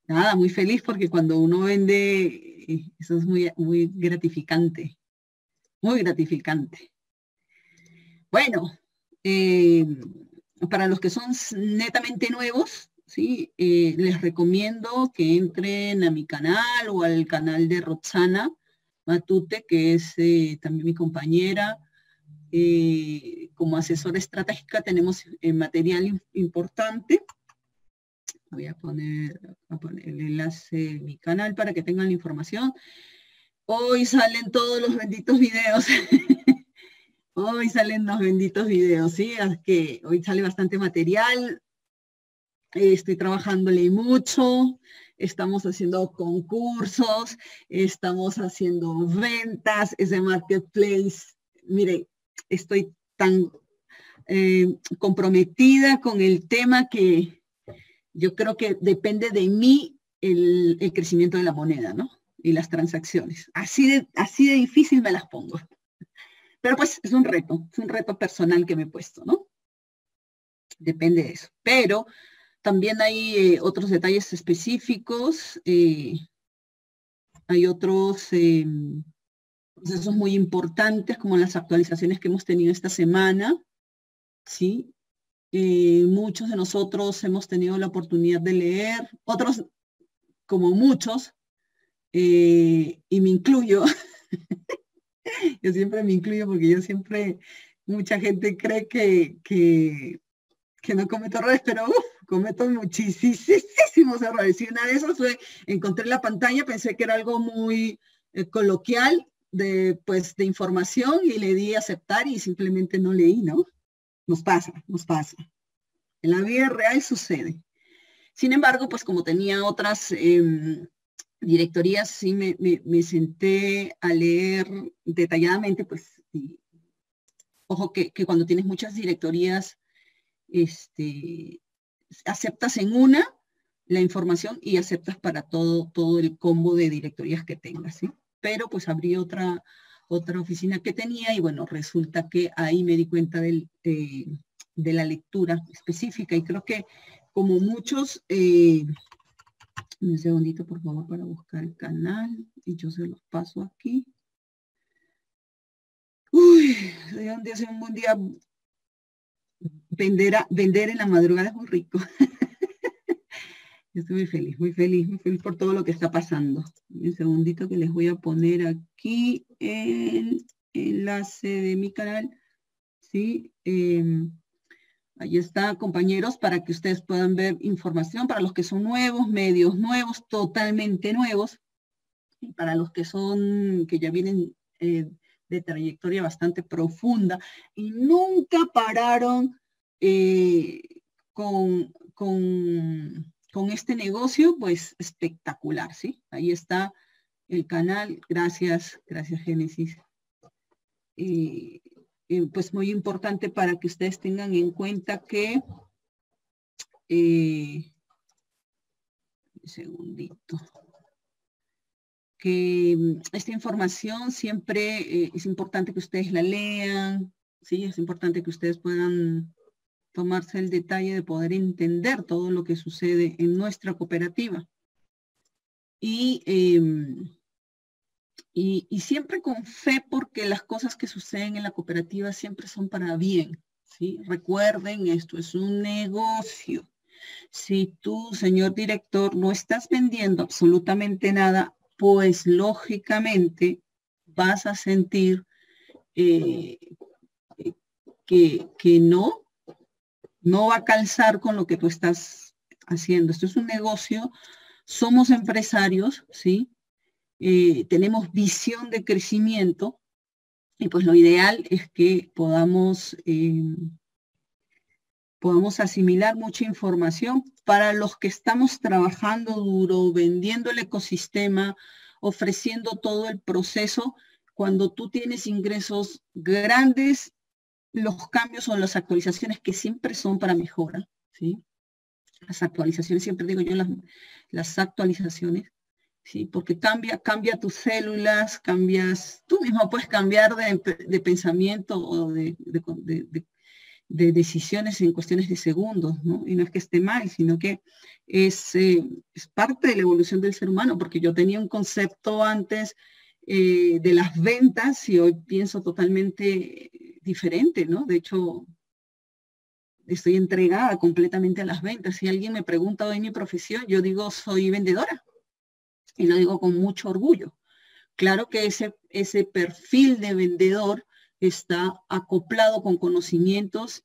Nada, muy feliz porque cuando uno vende, eso es muy, muy gratificante, muy gratificante. Bueno, eh, para los que son netamente nuevos, ¿sí? Les recomiendo que entren a mi canal o al canal de Roxana Matute, que es también mi compañera. Como asesora estratégica tenemos material importante. Voy a poner el enlace de mi canal para que tengan la información. Hoy salen todos los benditos videos. Hoy salen los benditos videos, ¿sí? Es que hoy sale bastante material. Estoy trabajándole mucho. Estamos haciendo concursos. Estamos haciendo ventas. Ese marketplace. Mire, estoy tan comprometida con el tema que yo creo que depende de mí el crecimiento de la moneda, ¿no? Y las transacciones. Así de difícil me las pongo. Pero pues es un reto personal que me he puesto, ¿no? Depende de eso. Pero también hay otros detalles específicos, hay otros procesos muy importantes como las actualizaciones que hemos tenido esta semana, ¿sí? Muchos de nosotros hemos tenido la oportunidad de leer, otros como muchos, y me incluyo, yo siempre me incluyo porque yo siempre, mucha gente cree que no cometo errores, pero cometo muchísimos errores. Y una de esas fue, encontré la pantalla, pensé que era algo muy coloquial pues, de información y le di a aceptar y simplemente no leí, ¿no? Nos pasa. En la vida real sucede. Sin embargo, pues como tenía otras directorías, sí me senté a leer detalladamente, pues, ojo que cuando tienes muchas directorías, aceptas en una la información y aceptas para todo el combo de directorías que tengas, ¿sí? Pero pues abrí otra oficina que tenía y bueno, resulta que ahí me di cuenta de la lectura específica y creo que como muchos, un segundito por favor para buscar el canal y yo se los paso aquí. Uy, un buen día vender en la madrugada es muy rico. Yo estoy muy feliz por todo lo que está pasando. Un segundito que les voy a poner aquí el enlace de mi canal. ¿Sí? Ahí está, compañeros, para que ustedes puedan ver información para los que son nuevos, medios nuevos, totalmente nuevos. Y para los que ya vienen de trayectoria bastante profunda y nunca pararon con este negocio, pues espectacular, ¿sí? Ahí está el canal, gracias Génesis. Pues muy importante para que ustedes tengan en cuenta que, un segundito, que esta información siempre es importante que ustedes la lean, ¿sí? Es importante que ustedes puedan tomarse el detalle de poder entender todo lo que sucede en nuestra cooperativa. Y siempre con fe, porque las cosas que suceden en la cooperativa siempre son para bien, ¿sí? Recuerden, esto es un negocio. Si tú, señor director, no estás vendiendo absolutamente nada, pues lógicamente vas a sentir que no va a calzar con lo que tú estás haciendo. Esto es un negocio, somos empresarios, ¿sí? Tenemos visión de crecimiento y pues lo ideal es que podamos asimilar mucha información para los que estamos trabajando duro, vendiendo el ecosistema, ofreciendo todo el proceso. Cuando tú tienes ingresos grandes, los cambios o las actualizaciones que siempre son para mejora, ¿sí? Las actualizaciones, siempre digo yo las actualizaciones, ¿sí? Porque cambia tus células, tú mismo puedes cambiar de pensamiento o de decisiones en cuestiones de segundos, ¿no? Y no es que esté mal, sino que es parte de la evolución del ser humano, porque yo tenía un concepto antes de las ventas y hoy pienso totalmente diferente, ¿no? De hecho, estoy entregada completamente a las ventas. Si alguien me pregunta hoy mi profesión, yo digo soy vendedora y lo digo con mucho orgullo. Claro que ese perfil de vendedor está acoplado con conocimientos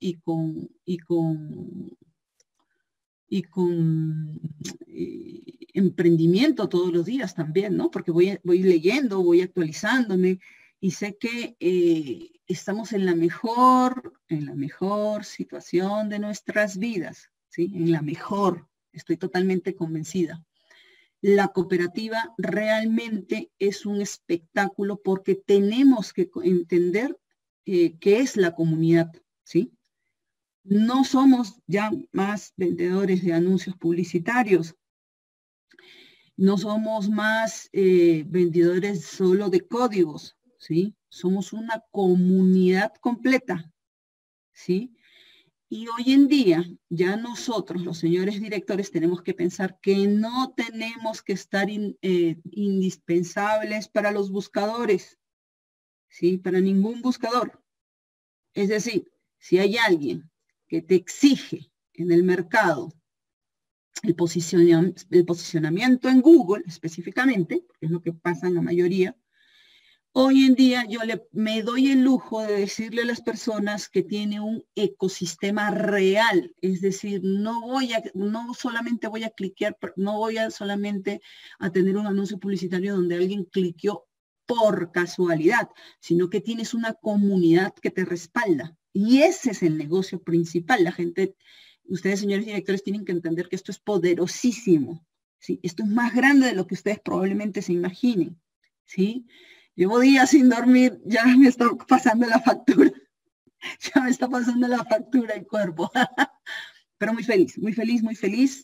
y con emprendimiento todos los días también, ¿no? Porque voy leyendo, voy actualizándome y sé que estamos en la mejor situación de nuestras vidas, ¿sí? En la mejor, estoy totalmente convencida. La cooperativa realmente es un espectáculo porque tenemos que entender qué es la comunidad, ¿sí? No somos ya más vendedores de anuncios publicitarios, no somos más vendedores solo de códigos, ¿sí? Somos una comunidad completa, ¿sí? Y hoy en día, ya nosotros, los señores directores, tenemos que pensar que no tenemos que estar indispensables para los buscadores, ¿sí? Para ningún buscador. Es decir, si hay alguien que te exige en el mercado el posicionamiento en Google específicamente, que es lo que pasa en la mayoría, hoy en día yo me doy el lujo de decirle a las personas que tiene un ecosistema real, es decir, no solamente voy a cliquear, no voy a solamente a tener un anuncio publicitario donde alguien cliqueó por casualidad, sino que tienes una comunidad que te respalda. Y ese es el negocio principal. La gente, ustedes señores directores, tienen que entender que esto es poderosísimo, ¿sí? Esto es más grande de lo que ustedes probablemente se imaginen, ¿sí? Llevo días sin dormir, ya me está pasando la factura. Ya me está pasando la factura el cuerpo. Pero muy feliz, muy feliz, muy feliz.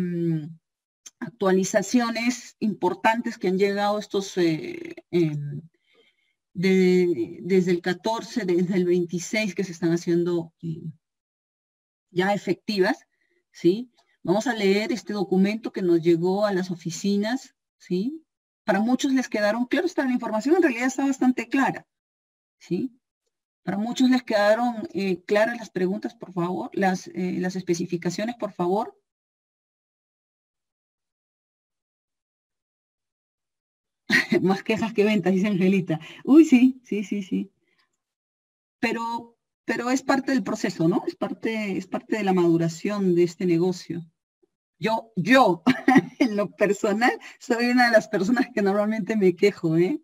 Actualizaciones importantes que han llegado estos desde el 14, desde el 26 que se están haciendo ya efectivas, ¿sí? Vamos a leer este documento que nos llegó a las oficinas, ¿sí? Para muchos les quedaron claros, la información en realidad está bastante clara, ¿sí? Para muchos les quedaron claras las preguntas, por favor, las especificaciones, por favor. Más quejas que ventas, dice Angelita. Uy, sí, sí, sí, sí. Pero es parte del proceso, ¿no? Es parte de la maduración de este negocio. Yo, en lo personal, soy una de las personas que normalmente me quejo, ¿eh?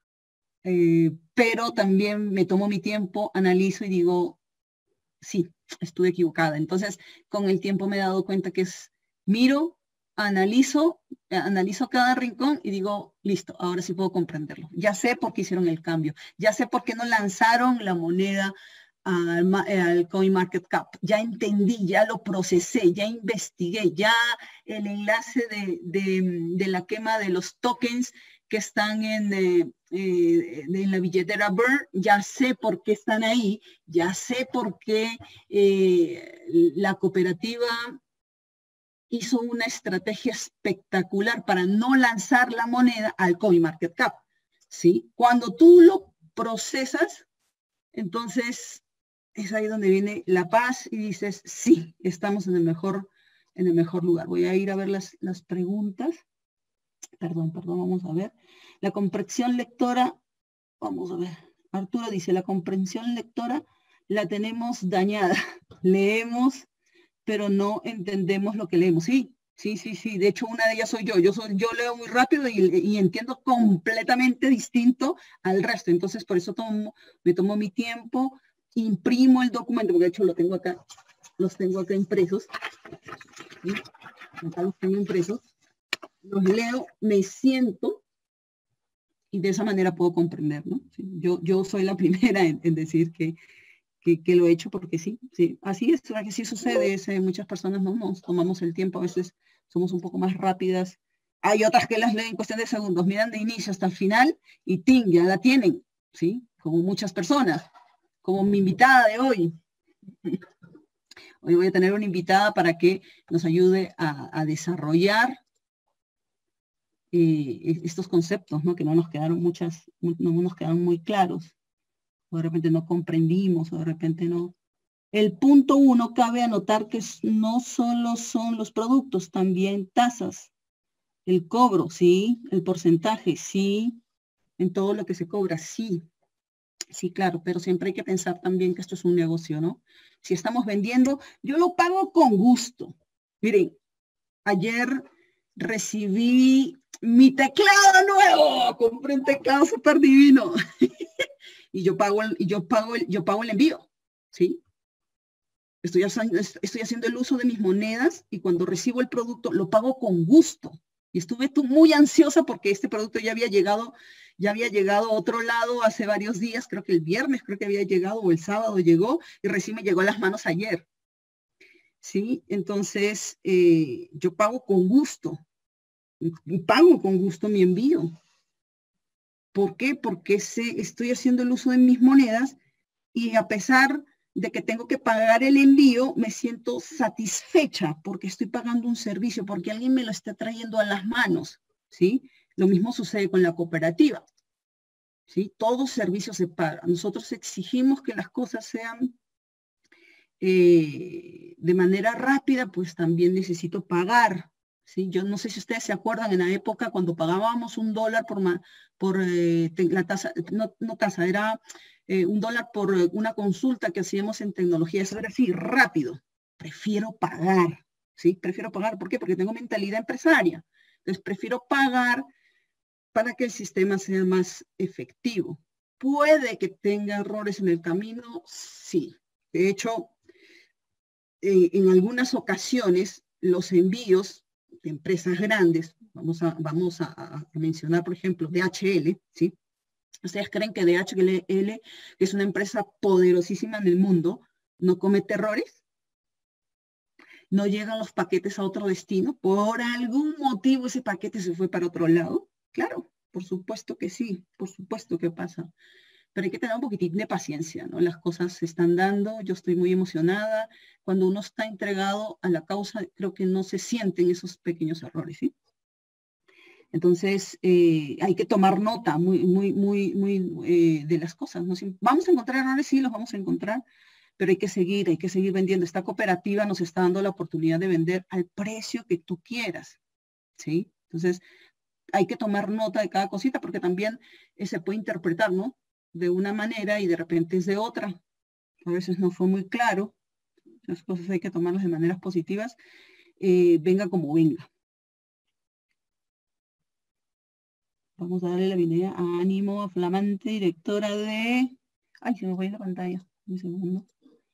Pero también me tomo mi tiempo, analizo y digo, sí, estuve equivocada. Entonces, con el tiempo me he dado cuenta que miro, analizo cada rincón y digo, listo, ahora sí puedo comprenderlo. Ya sé por qué hicieron el cambio, ya sé por qué no lanzaron la moneda al CoinMarketCap. Ya entendí, ya lo procesé, ya investigué, ya el enlace de la quema de los tokens que están en la billetera Burr, ya sé por qué están ahí, ya sé por qué la cooperativa hizo una estrategia espectacular para no lanzar la moneda al CoinMarketCap, ¿sí? Cuando tú lo procesas, entonces es ahí donde viene la paz y dices, sí, estamos en el mejor lugar. Voy a ir a ver las preguntas. Perdón, vamos a ver. La comprensión lectora, vamos a ver. Arturo dice, la comprensión lectora la tenemos dañada. Leemos, pero no entendemos lo que leemos. Sí, sí, sí, sí. De hecho, una de ellas soy yo. Yo leo muy rápido y entiendo completamente distinto al resto. Entonces, por eso me tomo mi tiempo, imprimo el documento, porque de hecho los tengo acá impresos. ¿Sí? Acá los tengo impresos. Los leo, me siento y de esa manera puedo comprender, ¿no? Sí, yo soy la primera en decir que lo he hecho porque sí, así es, que sí sucede, muchas personas no nos tomamos el tiempo, a veces somos un poco más rápidas. Hay otras que las leen en cuestión de segundos, miran de inicio hasta el final y ¡ting! Ya la tienen, ¿sí? Como muchas personas, como mi invitada de hoy. Hoy voy a tener una invitada para que nos ayude a desarrollar estos conceptos, ¿no? Que no nos quedaron no nos quedaron muy claros, o de repente no comprendimos, o de repente no. El punto 1, cabe anotar que no solo son los productos, también tasas, el cobro, sí, el porcentaje, sí, en todo lo que se cobra, sí. Sí, claro, pero siempre hay que pensar también que esto es un negocio, ¿no? Si estamos vendiendo, yo lo pago con gusto. Miren, ayer recibí mi teclado nuevo, compré un teclado súper divino y yo pago el envío, ¿sí? Estoy haciendo el uso de mis monedas y cuando recibo el producto lo pago con gusto. Y estuve muy ansiosa porque este producto ya había llegado a otro lado hace varios días, creo que el viernes creo que había llegado o el sábado llegó y recién me llegó a las manos ayer. ¿Sí? Entonces, yo pago con gusto mi envío. ¿Por qué? Porque estoy haciendo el uso de mis monedas y a pesar de que tengo que pagar el envío, me siento satisfecha porque estoy pagando un servicio, porque alguien me lo está trayendo a las manos, ¿sí? Lo mismo sucede con la cooperativa, ¿sí? Todo servicio se paga. Nosotros exigimos que las cosas sean de manera rápida, pues también necesito pagar, ¿sí? Yo no sé si ustedes se acuerdan en la época cuando pagábamos $1 por la tasa, no tasa, era $1 por una consulta que hacíamos en tecnología. Eso era así, rápido. Prefiero pagar, ¿sí? Prefiero pagar. ¿Por qué? Porque tengo mentalidad empresaria. Entonces, prefiero pagar para que el sistema sea más efectivo. ¿Puede que tenga errores en el camino? Sí. De hecho, en algunas ocasiones los envíos de empresas grandes, vamos a mencionar, por ejemplo, DHL, ¿sí? ¿Ustedes creen que DHL, que es una empresa poderosísima en el mundo, no comete errores? ¿No llegan los paquetes a otro destino? ¿Por algún motivo ese paquete se fue para otro lado? Claro, por supuesto que sí, por supuesto que pasa. Pero hay que tener un poquitín de paciencia, ¿no? Las cosas se están dando, yo estoy muy emocionada. Cuando uno está entregado a la causa, creo que no se sienten esos pequeños errores, ¿sí? Entonces, hay que tomar nota de las cosas, ¿no? Vamos a encontrar errores, sí, los vamos a encontrar, pero hay que seguir vendiendo. Esta cooperativa nos está dando la oportunidad de vender al precio que tú quieras, ¿sí? Entonces, hay que tomar nota de cada cosita porque también se puede interpretar, ¿no? De una manera y de repente es de otra. A veces no fue muy claro. Las cosas hay que tomarlas de maneras positivas. Venga como venga. Vamos a darle la bienvenida a Ánimo, flamante directora de... Ay, se me fue la pantalla. Un segundo.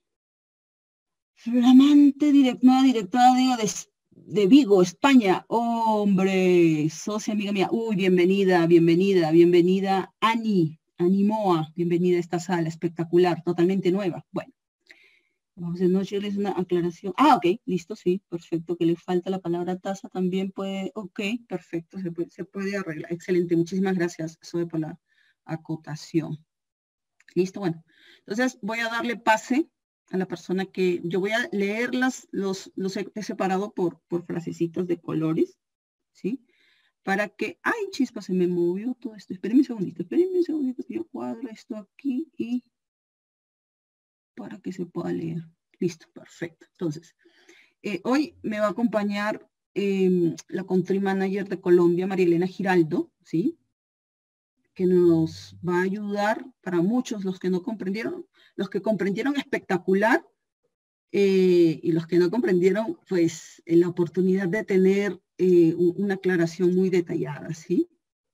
Flamante nueva directora de Vigo, España. Hombre, socia amiga mía. Uy, bienvenida, Animoa, bienvenida a esta sala espectacular, totalmente nueva. Bueno, vamos a darles una aclaración. Ah, ok, listo, sí, perfecto, que le falta la palabra tasa también puede, ok, perfecto, se puede arreglar. Excelente, muchísimas gracias, Zoe, por la acotación. Listo, bueno. Entonces voy a darle pase a la persona que yo voy a leer los he separado por frasecitas de colores, ¿sí? Para que, ay, chispa, se me movió todo esto. Espérenme un segundito que yo cuadro esto aquí y para que se pueda leer. Listo, perfecto. Entonces, hoy me va a acompañar la Country Manager de Colombia, María Elena Giraldo, ¿sí? Que nos va a ayudar para muchos, los que no comprendieron, los que comprendieron espectacular y los que no comprendieron, pues en la oportunidad de tener una aclaración muy detallada, ¿sí?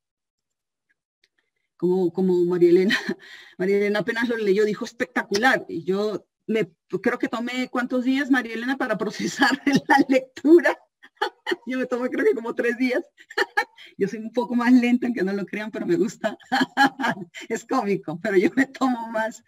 Como María Elena, María Elena apenas lo leyó, dijo espectacular, y yo creo que tomé ¿cuántos días, María Elena, para procesar la lectura? Yo me tomé creo que como 3 días. Yo soy un poco más lenta, aunque no lo crean, pero me gusta. Es cómico, pero yo me tomo más,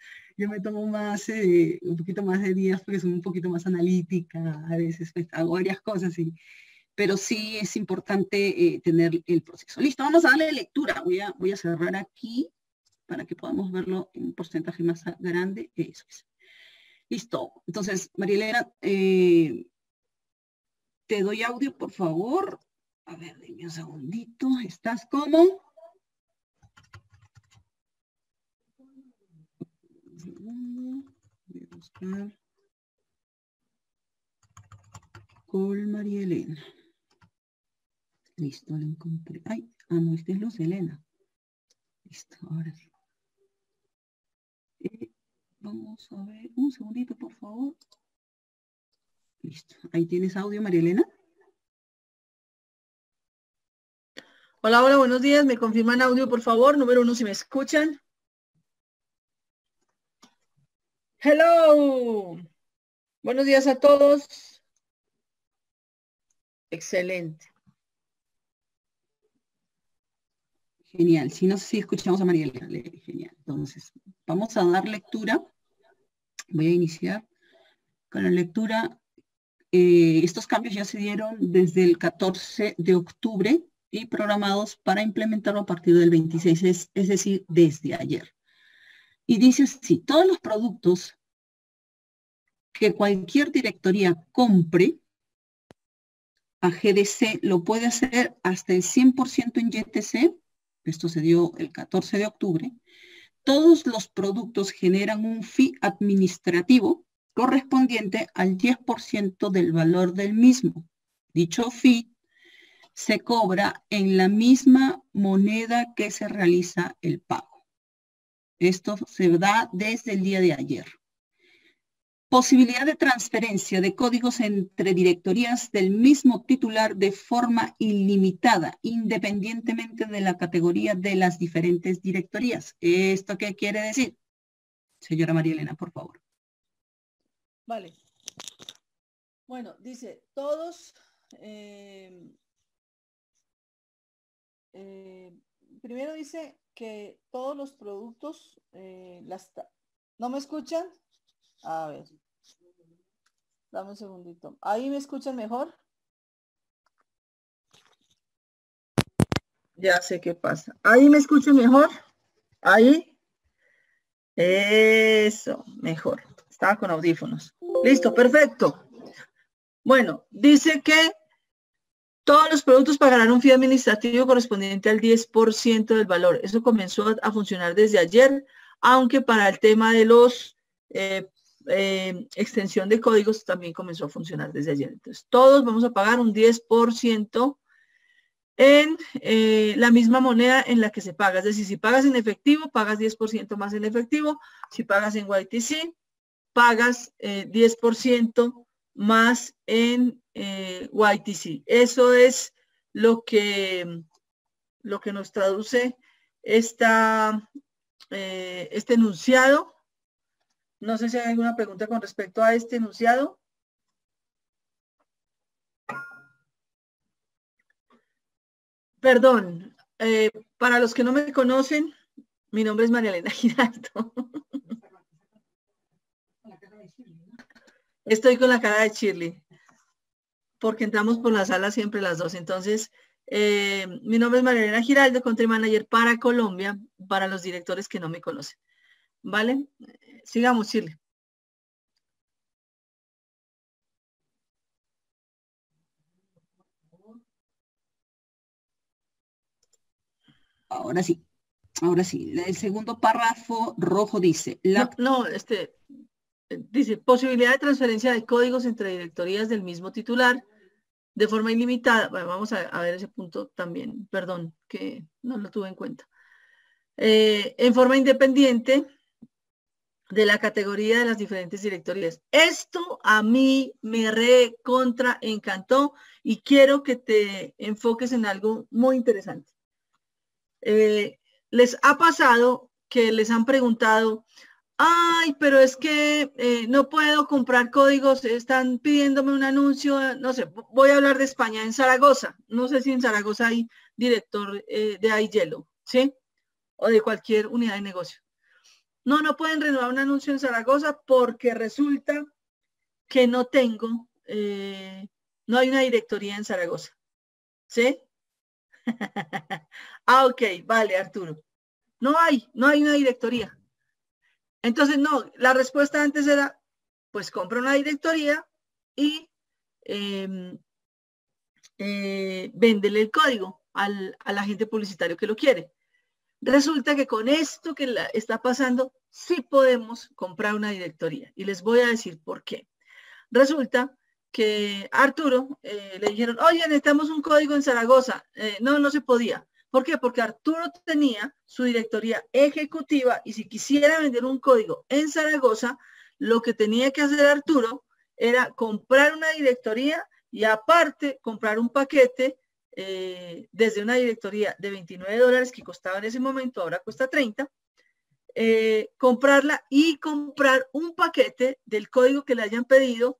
un poquito más de días porque soy un poquito más analítica, a veces pues, hago varias cosas, pero sí es importante tener el proceso. Listo, vamos a darle lectura. Voy a cerrar aquí para que podamos verlo en un porcentaje más grande. Eso es. Listo. Entonces, Marielena, te doy audio, por favor. A ver, dime un segundito. ¿Estás cómo? Voy a buscar con Marielena. Listo, la encontré. Ay, no, esta es Luz Helena. Listo, ahora sí. Vamos a ver, un segundito, por favor. Listo. Ahí tienes audio, Marielena. Hola, hola, buenos días. ¿Me confirman audio, por favor? Número 1, si me escuchan. Hello. Buenos días a todos. Excelente. Genial. Si no sé si escuchamos a Marielena. Genial. Entonces, vamos a dar lectura. Voy a iniciar con la lectura. Estos cambios ya se dieron desde el 14 de octubre y programados para implementarlo a partir del 26, es decir, desde ayer. Y dice así, todos los productos que cualquier directoría compre a GDC lo puede hacer hasta el 100% en YTC, esto se dio el 14 de octubre, todos los productos generan un fee administrativo correspondiente al 10% del valor del mismo. Dicho fee se cobra en la misma moneda que se realiza el pago. Esto se da desde el día de ayer. Posibilidad de transferencia de códigos entre directorías del mismo titular de forma ilimitada, independientemente de la categoría de las diferentes directorías. ¿Esto qué quiere decir? Señora María Elena, por favor. Vale. Bueno, dice, todos... primero dice que todos los productos... ¿No me escuchan? A ver. Dame un segundito. ¿Ahí me escuchan mejor? Ya sé qué pasa. ¿Ahí me escuchan mejor? ¿Ahí? Eso, mejor. Estaba con audífonos. Listo, perfecto. Bueno, dice que todos los productos pagarán un fee administrativo correspondiente al 10% del valor. Eso comenzó a funcionar desde ayer, aunque para el tema de los extensión de códigos también comenzó a funcionar desde ayer. Entonces, todos vamos a pagar un 10% en la misma moneda en la que se paga. Es decir, si pagas en efectivo, pagas 10% más en efectivo. Si pagas en YTC, pagas 10% más en YTC. Eso es lo que nos traduce este enunciado. No sé si hay alguna pregunta con respecto a este enunciado. Perdón, para los que no me conocen, mi nombre es María Elena Giraldo. Estoy con la cara de Shirley, porque entramos por la sala siempre las dos. Entonces, mi nombre es María Elena Giraldo, Country Manager para Colombia, para los directores que no me conocen. ¿Vale? Sigamos, Shirley. Ahora sí. Ahora sí, el segundo párrafo rojo dice... dice, posibilidad de transferencia de códigos entre directorías del mismo titular de forma ilimitada. Bueno, vamos a ver ese punto también. Perdón, que no lo tuve en cuenta. En forma independiente de la categoría de las diferentes directorías. Esto a mí me recontra encantó y quiero que te enfoques en algo muy interesante. ¿Les ha pasado que les han preguntado, ay, pero es que no puedo comprar códigos, están pidiéndome un anuncio, no sé, voy a hablar de España, en Zaragoza, no sé si en Zaragoza hay director de iYellow, ¿sí? O de cualquier unidad de negocio. No pueden renovar un anuncio en Zaragoza porque resulta que no tengo, no hay una directoría en Zaragoza, ¿sí? Ok, vale, Arturo. No hay una directoría. Entonces, no, la respuesta antes era, pues compra una directoría y véndele el código al agente publicitario que lo quiere. Resulta que con esto que está pasando, sí podemos comprar una directoría. Y les voy a decir por qué. Resulta que a Arturo le dijeron, oye, necesitamos un código en Zaragoza. No, no se podía. ¿Por qué? Porque Arturo tenía su directoría ejecutiva y si quisiera vender un código en Zaragoza, lo que tenía que hacer Arturo era comprar una directoría y aparte comprar un paquete desde una directoría de $29 que costaba en ese momento, ahora cuesta 30, comprarla y comprar un paquete del código que le hayan pedido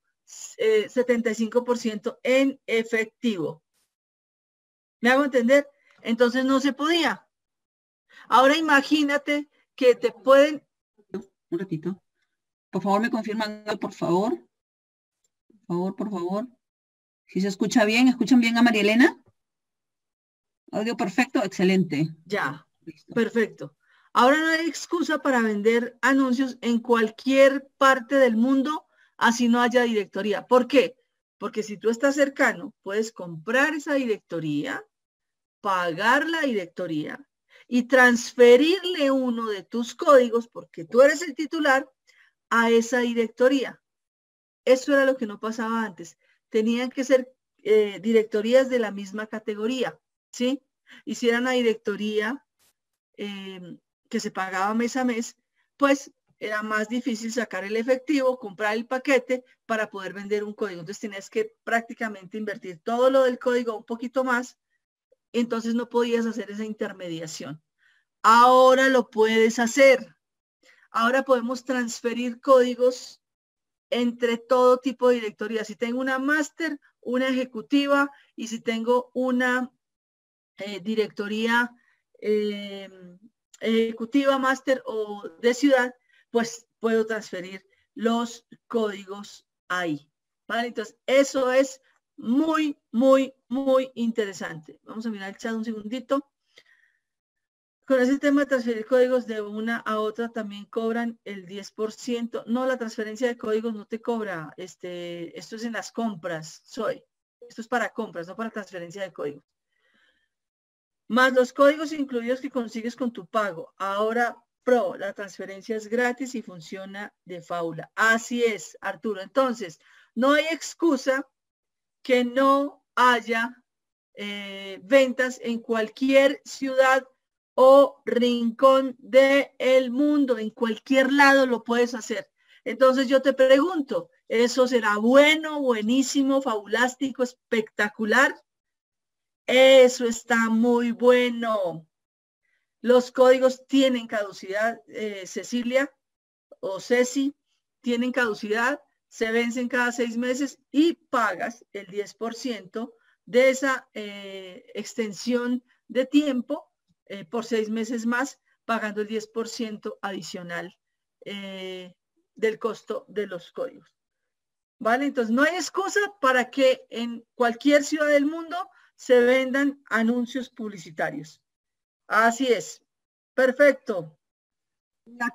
75% en efectivo. ¿Me hago entender? Entonces no se podía. Ahora imagínate que te pueden... Un ratito. Por favor, me confirman, por favor. Por favor. Si se escucha bien, ¿escuchan bien a María Elena? Audio perfecto, excelente. Ya, Listo. perfecto. Ahora no hay excusa para vender anuncios en cualquier parte del mundo, así no haya directoría. ¿Por qué? Porque si tú estás cercano, puedes comprar esa directoría, pagar la directoría y transferirle uno de tus códigos, porque tú eres el titular, a esa directoría. Eso era lo que no pasaba antes. Tenían que ser directorías de la misma categoría, ¿sí? Y si era una directoría que se pagaba mes a mes, pues era más difícil sacar el efectivo, comprar el paquete para poder vender un código. Entonces tenías que prácticamente invertir todo lo del código un poquito más, entonces no podías hacer esa intermediación. Ahora lo puedes hacer. Ahora podemos transferir códigos entre todo tipo de directorías. Si tengo una máster, una ejecutiva y si tengo una directoría ejecutiva, máster o de ciudad, pues puedo transferir los códigos ahí. ¿Vale? Entonces, eso es muy, muy, muy interesante. Vamos a mirar el chat un segundito. Con ese tema de transferir códigos de una a otra también cobran el 10%. No, la transferencia de códigos no te cobra. Esto es en las compras, Esto es para compras, no para transferencia de códigos. Más los códigos incluidos que consigues con tu pago. Ahora Pro, la transferencia es gratis y funciona de fábula. Así es, Arturo. Entonces, no hay excusa que no haya ventas en cualquier ciudad o rincón del mundo. En cualquier lado lo puedes hacer. Entonces yo te pregunto, ¿eso será bueno, buenísimo, fabulástico, espectacular? Eso está muy bueno. Los códigos tienen caducidad, Cecilia o Ceci, tienen caducidad, se vencen cada 6 meses y pagas el 10% de esa extensión de tiempo por 6 meses más, pagando el 10% adicional del costo de los códigos. ¿Vale? Entonces, no hay excusa para que en cualquier ciudad del mundo se vendan anuncios publicitarios. Así es. Perfecto. La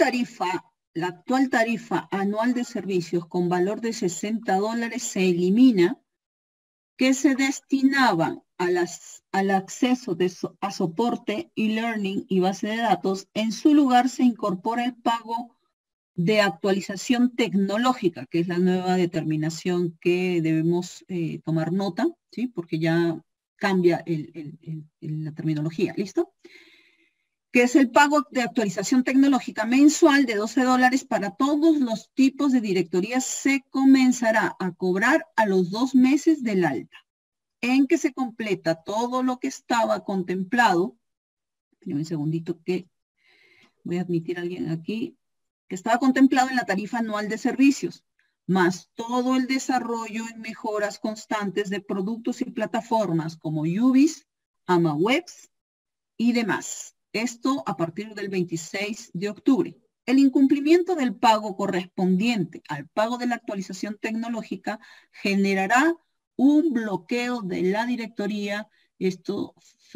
actual tarifa anual de servicios con valor de $60 se elimina, que se destinaban al acceso a soporte, e-learning y base de datos. En su lugar se incorpora el pago de actualización tecnológica, que es la nueva determinación que debemos tomar nota, ¿sí? Porque ya cambia la terminología, ¿listo? Que es el pago de actualización tecnológica mensual de $12 para todos los tipos de directorías. Se comenzará a cobrar a los 2 meses del alta, en que se completa todo lo que estaba contemplado. Un segundito que voy a admitir a alguien aquí, que estaba contemplado en la tarifa anual de servicios, más todo el desarrollo en mejoras constantes de productos y plataformas como UBIS, AmaWebs y demás. Esto a partir del 26 de octubre. El incumplimiento del pago correspondiente al pago de la actualización tecnológica generará un bloqueo de la directoría. Esto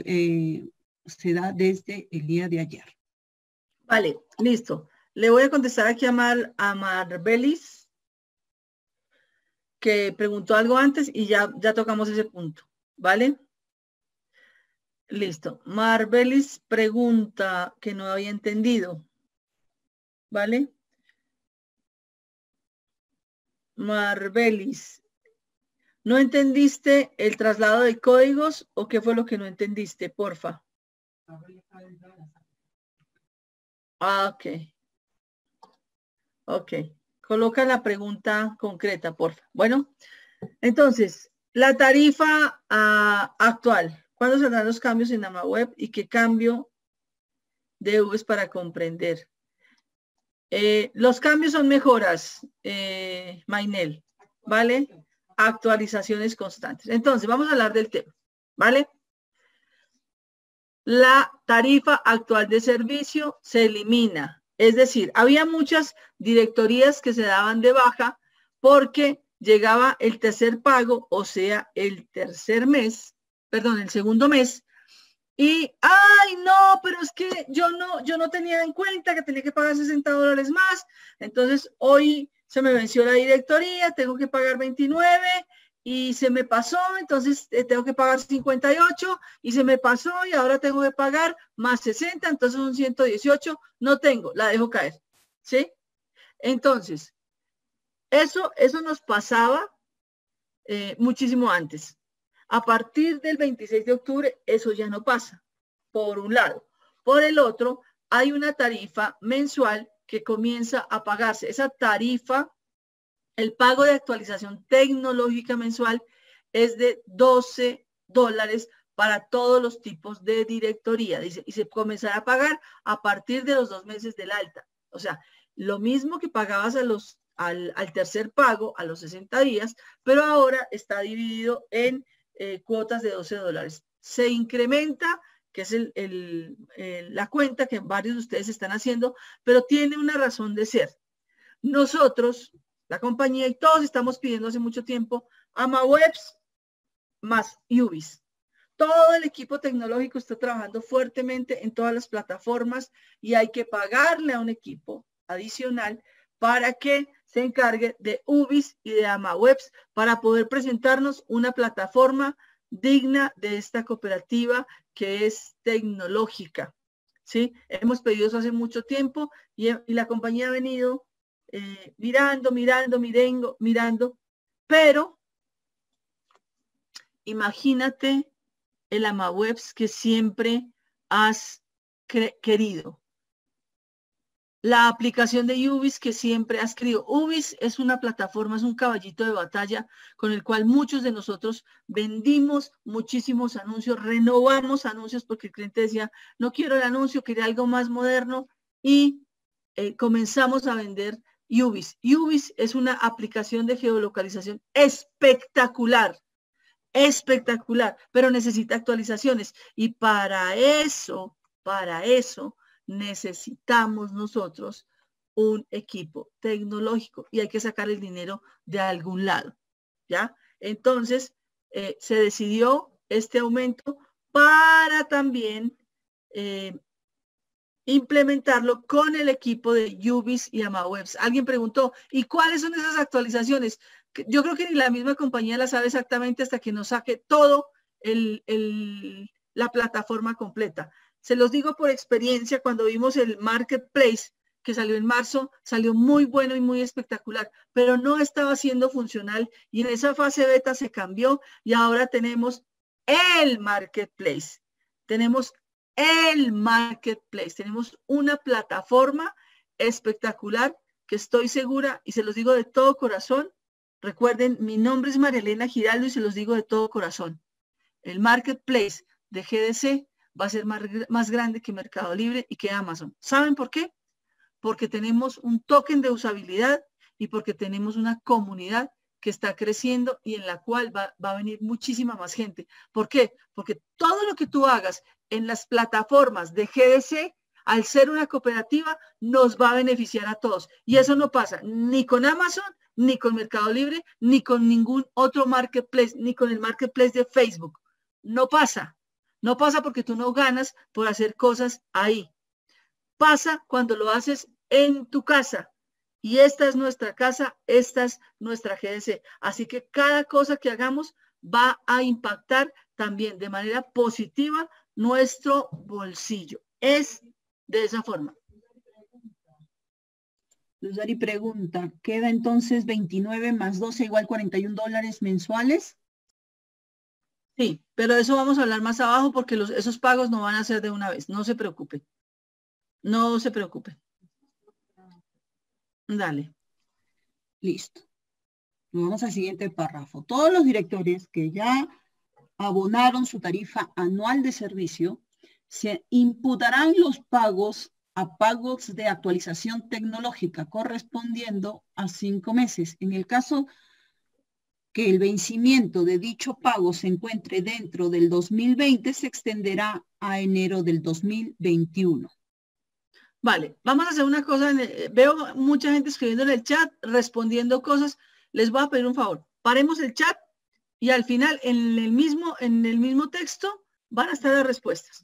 se da desde el día de ayer. Vale, listo. Le voy a contestar aquí a Marbelis. que preguntó algo antes y ya tocamos ese punto, ¿vale? Listo. Marbelis pregunta que no había entendido, ¿vale? Marbelis, ¿no entendiste el traslado de códigos o qué fue lo que no entendiste, porfa? Ok. Ok. Coloca la pregunta concreta, porfa. Bueno, entonces, la tarifa actual. ¿Cuándo se dan los cambios en AmaWeb y qué cambio debes para comprender? Los cambios son mejoras, Mainel, ¿vale? Actualizaciones constantes. Entonces, vamos a hablar del tema, ¿vale? La tarifa actual de servicio se elimina. Es decir, había muchas directorías que se daban de baja porque llegaba el tercer pago, o sea, el tercer mes, perdón, el segundo mes, y, ay, no, pero es que yo no tenía en cuenta que tenía que pagar $60 más. Entonces, hoy se me venció la directoría, tengo que pagar 29 y se me pasó, entonces tengo que pagar 58 y se me pasó y ahora tengo que pagar más 60, entonces son 118, no tengo, la dejo caer, ¿sí? Entonces, eso nos pasaba muchísimo antes. A partir del 26 de octubre, eso ya no pasa, por un lado. Por el otro, hay una tarifa mensual que comienza a pagarse. Esa tarifa, el pago de actualización tecnológica mensual es de $12 para todos los tipos de directoría. Dice, y se comenzará a pagar a partir de los 2 meses del alta. O sea, lo mismo que pagabas al tercer pago, a los 60 días, pero ahora está dividido en cuotas de $12. Se incrementa, que es la cuenta que varios de ustedes están haciendo, pero tiene una razón de ser. Nosotros, la compañía y todos estamos pidiendo hace mucho tiempo AmaWebs más UBIS. Todo el equipo tecnológico está trabajando fuertemente en todas las plataformas y hay que pagarle a un equipo adicional para que se encargue de UBIS y de AmaWebs para poder presentarnos una plataforma digna de esta cooperativa que es tecnológica. ¿Sí? Hemos pedido eso hace mucho tiempo y la compañía ha venido mirando, pero imagínate el AmaWebs que siempre has querido. La aplicación de UBIS que siempre has querido. UBIS es una plataforma, es un caballito de batalla con el cual muchos de nosotros vendimos muchísimos anuncios, renovamos anuncios porque el cliente decía, no quiero el anuncio, quería algo más moderno y comenzamos a vender UBIS. UBIS es una aplicación de geolocalización espectacular, pero necesita actualizaciones y para eso necesitamos nosotros un equipo tecnológico y hay que sacar el dinero de algún lado, ¿ya? Entonces, se decidió este aumento para también implementarlo con el equipo de UBIS y AmaWebs. Alguien preguntó, ¿y cuáles son esas actualizaciones? Yo creo que ni la misma compañía la sabe exactamente hasta que nos saque todo la plataforma completa. Se los digo por experiencia, cuando vimos el Marketplace que salió en marzo, salió muy bueno y muy espectacular, pero no estaba siendo funcional y en esa fase beta se cambió y ahora tenemos el Marketplace. Tenemos el Marketplace. Tenemos una plataforma espectacular que estoy segura y se los digo de todo corazón. Recuerden, mi nombre es María Elena Giraldo y se los digo de todo corazón. El Marketplace de GDC va a ser más grande que Mercado Libre y que Amazon. ¿Saben por qué? Porque tenemos un token de usabilidad y porque tenemos una comunidad que está creciendo y en la cual va a venir muchísima más gente. ¿Por qué? Porque todo lo que tú hagas en las plataformas de GDC, al ser una cooperativa, nos va a beneficiar a todos. Y eso no pasa ni con Amazon, ni con Mercado Libre, ni con ningún otro marketplace, ni con el marketplace de Facebook. No pasa. No pasa porque tú no ganas por hacer cosas ahí. Pasa cuando lo haces en tu casa, Y esta es nuestra casa, esta es nuestra GDC. Así que cada cosa que hagamos va a impactar también de manera positiva nuestro bolsillo. Es de esa forma. Luz Dari pregunta, ¿queda entonces 29 más 12 igual $41 mensuales? Sí, pero de eso vamos a hablar más abajo porque esos pagos no van a ser de una vez. No se preocupe. No se preocupe. Dale. Listo. Nos vamos al siguiente párrafo. Todos los directores que ya abonaron su tarifa anual de servicio, se imputarán los pagos a pagos de actualización tecnológica correspondiendo a 5 meses. En el caso que el vencimiento de dicho pago se encuentre dentro del 2020, se extenderá a enero del 2021. Vale, vamos a hacer una cosa. Veo mucha gente escribiendo en el chat, respondiendo cosas. Les voy a pedir un favor. Paremos el chat y al final, en el mismo texto, van a estar las respuestas.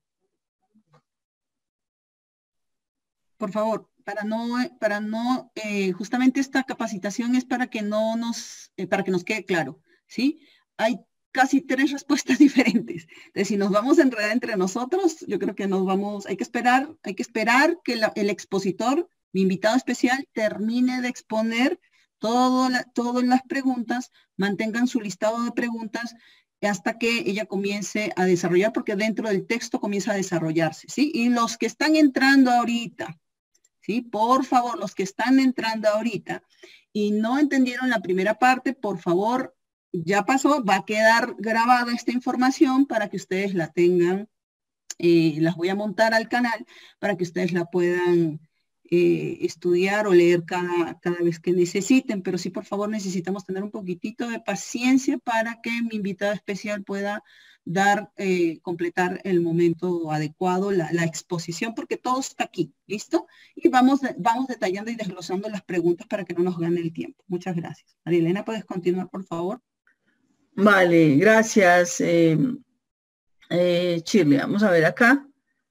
Por favor, justamente esta capacitación es para que para que nos quede claro, ¿sí? Hay casi 3 respuestas diferentes. Entonces, si nos vamos a enredar entre nosotros, yo creo que hay que esperar que el expositor, mi invitado especial, termine de exponer todas las preguntas, mantengan su listado de preguntas hasta que ella comience a desarrollar, porque dentro del texto comienza a desarrollarse, ¿sí? Y los que están entrando ahorita, ¿sí? Por favor, los que están entrando ahorita y no entendieron la primera parte, por favor, ya pasó, va a quedar grabada esta información para que ustedes la tengan, las voy a montar al canal para que ustedes la puedan estudiar o leer cada vez que necesiten, pero sí, por favor, necesitamos tener un poquitito de paciencia para que mi invitado especial pueda completar el momento adecuado, la exposición, porque todo está aquí, ¿listo? Y vamos detallando y desglosando las preguntas para que no nos gane el tiempo. Muchas gracias. María Elena, ¿puedes continuar, por favor? Vale, gracias, Shirley. Vamos a ver acá.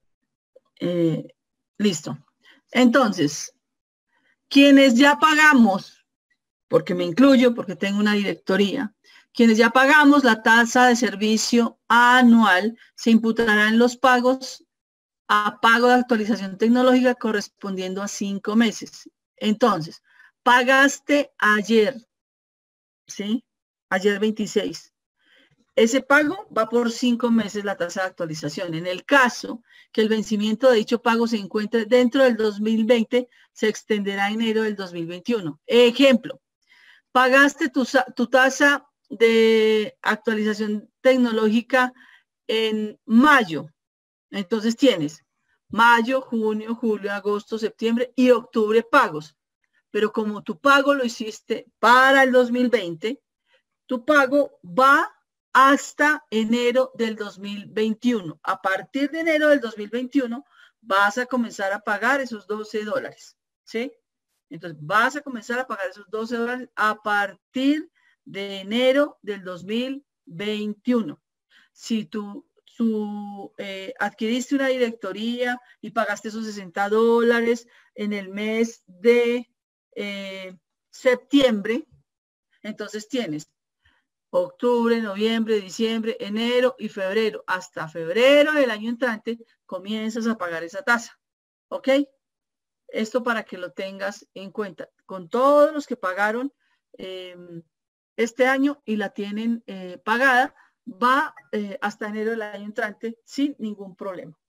Listo. Entonces, quienes ya pagamos, porque me incluyo, porque tengo una directoría, quienes ya pagamos la tasa de servicio anual, se imputarán los pagos a pago de actualización tecnológica correspondiendo a 5 meses. Entonces, pagaste ayer, ¿sí? Ayer 26. Ese pago va por 5 meses la tasa de actualización. En el caso que el vencimiento de dicho pago se encuentre dentro del 2020, se extenderá a enero del 2021. Ejemplo, pagaste tu tasa de actualización tecnológica en mayo. Entonces tienes mayo, junio, julio, agosto, septiembre y octubre pagos. Pero como tu pago lo hiciste para el 2020, tu pago va hasta enero del 2021. A partir de enero del 2021 vas a comenzar a pagar esos $12, ¿sí? Entonces vas a comenzar a pagar esos $12 a partir de enero del 2021. Si tú adquiriste una directoría y pagaste esos $60 en el mes de septiembre, entonces tienes octubre, noviembre, diciembre, enero y febrero. Hasta febrero del año entrante comienzas a pagar esa tasa. ¿Ok? Esto para que lo tengas en cuenta. Con todos los que pagaron este año y la tienen pagada, va hasta enero del año entrante sin ningún problema.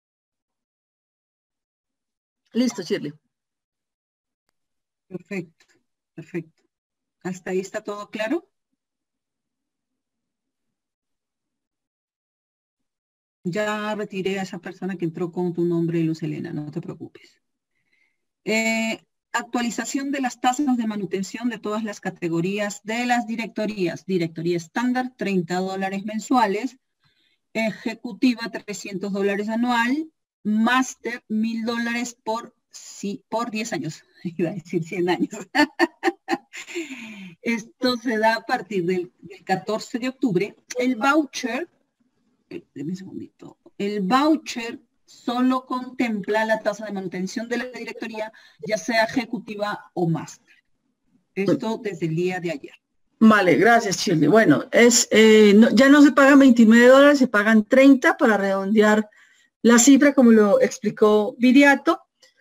Listo, Shirley. Perfecto, perfecto. ¿Hasta ahí está todo claro? Ya retiré a esa persona que entró con tu nombre, Luz Elena, no te preocupes. Actualización de las tasas de manutención de todas las categorías de las directorías. Directoría estándar, $30 mensuales. Ejecutiva, $300 anual. Máster, $1000 por 10 años. Iba a decir 100 años. Esto se da a partir del 14 de octubre. El voucher, denme un segundito. El voucher solo contempla la tasa de manutención de la directoría, ya sea ejecutiva o máster. Esto desde el día de ayer. Vale, gracias, Shirley. Bueno, ya no se pagan $29, se pagan 30 para redondear la cifra, como lo explicó Viriato.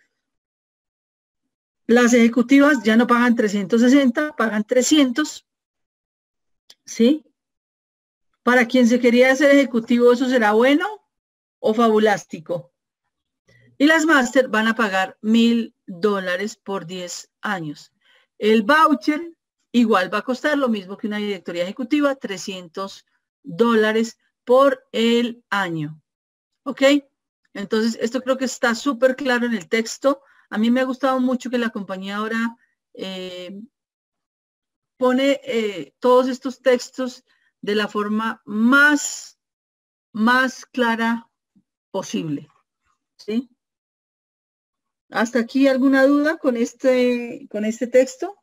Las ejecutivas ya no pagan 360, pagan 300. ¿Sí? Para quien se quería hacer ejecutivo, ¿eso será bueno o fabulástico? Y las máster van a pagar $1,000 por 10 años. El voucher igual va a costar lo mismo que una directoría ejecutiva, $300 por el año. ¿Ok? Entonces, esto creo que está súper claro en el texto. A mí me ha gustado mucho que la compañía ahora pone todos estos textos de la forma más clara posible. ¿Sí? ¿Hasta aquí alguna duda con este texto?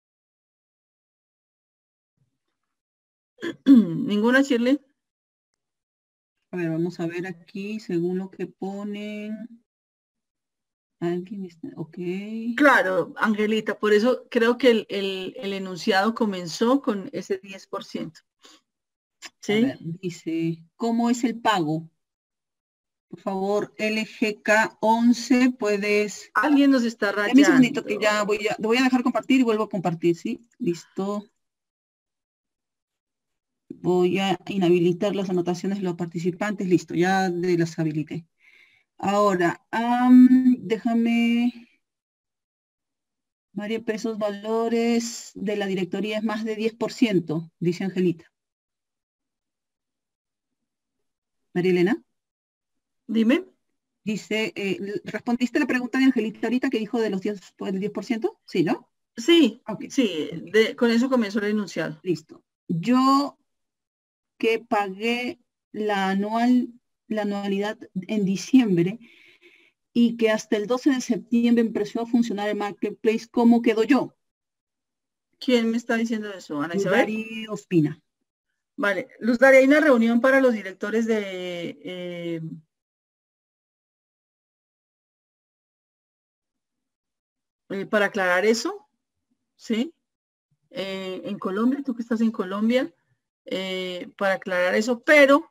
¿Ninguna, Shirley? A ver, vamos a ver aquí, según lo que ponen. ¿Alguien está? Ok. Claro, Angelita, por eso creo que el enunciado comenzó con ese 10%. ¿Sí? A ver, dice, ¿cómo es el pago? Por favor, LGK 11, puedes... Alguien nos está rayando. Dame un segundito que ya voy a dejar compartir y vuelvo a compartir, ¿sí? Listo. Voy a inhabilitar las anotaciones de los participantes. Listo, ya las habilité. Ahora, déjame... María, pesos, valores de la directoría es más de 10%, dice Angelita. María Elena. Dime. Dice, ¿respondiste la pregunta de Angelita ahorita que dijo de los 10%? Sí, ¿no? Sí, okay. Sí, con eso comenzó el enunciado. Listo. Yo que pagué la anualidad en diciembre y que hasta el 12 de septiembre empezó a funcionar el marketplace, ¿cómo quedo yo? ¿Quién me está diciendo eso? ¿Ana Isabel? Dari Ospina. Vale, Luz Dari, hay una reunión para los directores de... para aclarar eso, ¿sí? En Colombia, tú que estás en Colombia, para aclarar eso, pero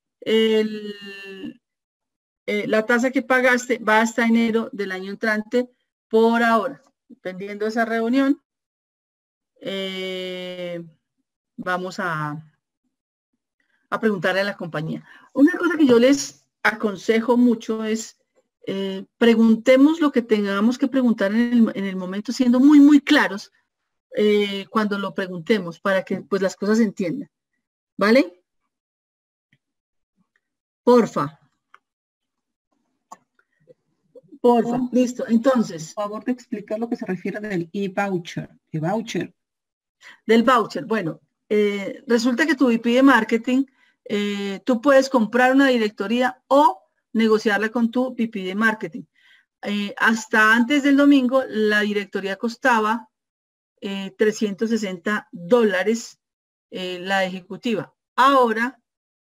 la tasa que pagaste va hasta enero del año entrante por ahora. Dependiendo de esa reunión, vamos a preguntarle a la compañía. Una cosa que yo les aconsejo mucho es preguntemos lo que tengamos que preguntar en el momento, siendo muy claros cuando lo preguntemos para que pues las cosas se entiendan. ¿Vale? Porfa. Listo. Entonces. Por favor de explicar lo que se refiere del e-voucher. Del voucher. Bueno, resulta que tu VP de marketing, tú puedes comprar una directoría o negociarla con tu VP de marketing. Hasta antes del domingo, la directoría costaba $360 la ejecutiva. Ahora,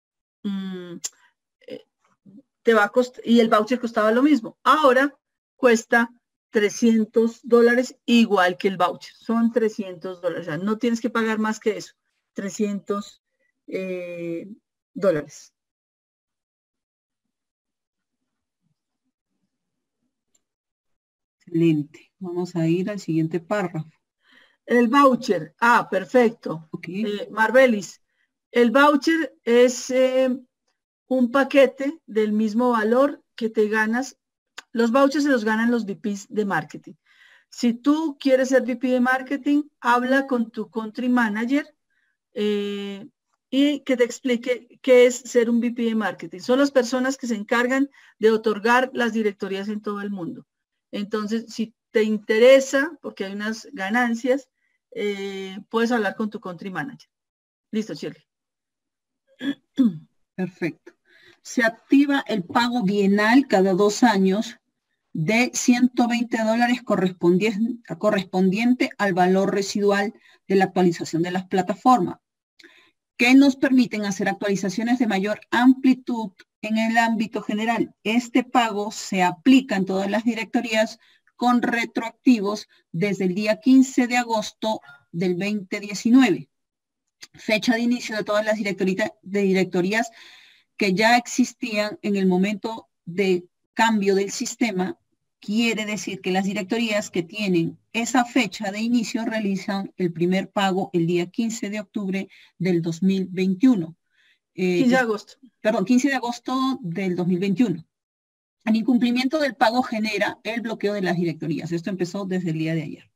te va a costar, y el voucher costaba lo mismo. Ahora cuesta $300 igual que el voucher. Son $300. O sea, no tienes que pagar más que eso. $300. Excelente. Vamos a ir al siguiente párrafo. El voucher. Ah, perfecto. Okay. Marbelis, el voucher es un paquete del mismo valor que te ganas. Los vouchers se los ganan los VPs de marketing. Si tú quieres ser VP de marketing, habla con tu country manager y que te explique qué es ser un VP de marketing. Son las personas que se encargan de otorgar las directorías en todo el mundo. Entonces, si te interesa, porque hay unas ganancias, puedes hablar con tu country manager. Listo, Shirley. Perfecto. Se activa el pago bienal cada 2 años de $120 correspondiente al valor residual de la actualización de las plataformas. que nos permiten hacer actualizaciones de mayor amplitud en el ámbito general. Este pago se aplica en todas las directorías con retroactivos desde el día 15 de agosto del 2019, fecha de inicio de todas las directorías que ya existían en el momento de cambio del sistema. Quiere decir que las directorías que tienen esa fecha de inicio realizan el primer pago el día 15 de octubre del 2021. 15 de agosto. Perdón, 15 de agosto del 2021. El incumplimiento del pago genera el bloqueo de las directorías. Esto empezó desde el día de ayer.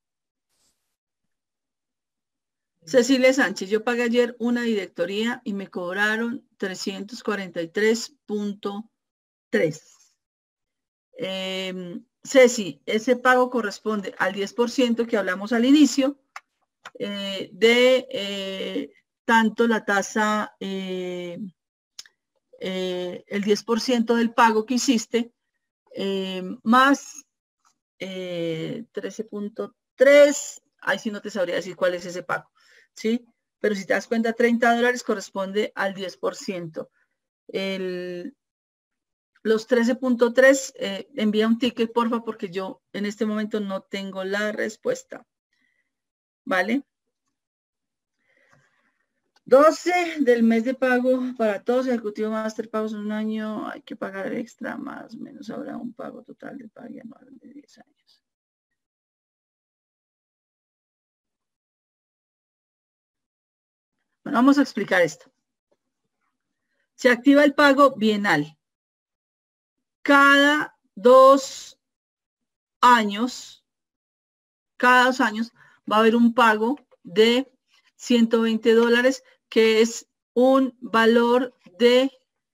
Cecilia Sánchez, yo pagué ayer una directoría y me cobraron 343.3. Ceci, ese pago corresponde al 10% que hablamos al inicio de tanto la tasa, el 10% del pago que hiciste, más 13.3, ahí sí no te sabría decir cuál es ese pago, ¿sí? Pero si te das cuenta, $30 corresponde al 10%. Los 13.3, envía un ticket, porfa, porque yo en este momento no tengo la respuesta. ¿Vale? 12 del mes de pago para todos, ejecutivo master pagos en un año, hay que pagar extra, más o menos habrá un pago total de pago anual de 10 años. Bueno, vamos a explicar esto. Se activa el pago bienal. Cada 2 años va a haber un pago de $120, que es un valor de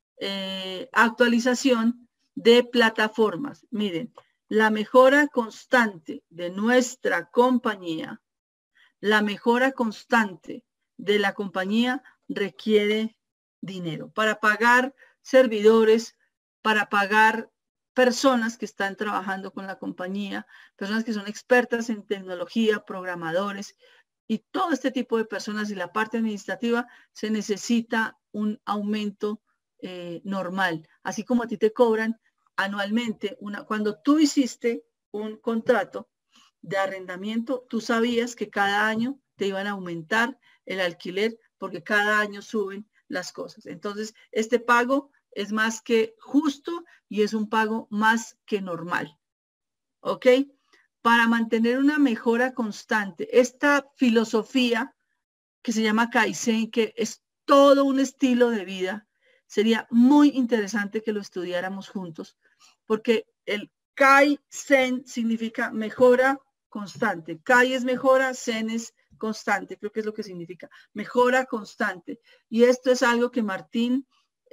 actualización de plataformas. Miren, la mejora constante de nuestra compañía, la mejora constante de la compañía requiere dinero para pagar servidores, para pagar personas que están trabajando con la compañía, personas que son expertas en tecnología, programadores, y todo este tipo de personas y la parte administrativa se necesita un aumento normal, así como a ti te cobran anualmente. Cuando tú hiciste un contrato de arrendamiento, tú sabías que cada año te iban a aumentar el alquiler porque cada año suben las cosas. Entonces, este pago es más que justo y es un pago más que normal. ¿Ok? Para mantener una mejora constante, esta filosofía que se llama Kaizen, que es todo un estilo de vida, sería muy interesante que lo estudiáramos juntos, porque el Kaizen significa mejora constante. Kai es mejora, Zen es constante, creo que es lo que significa, mejora constante. Y esto es algo que Martín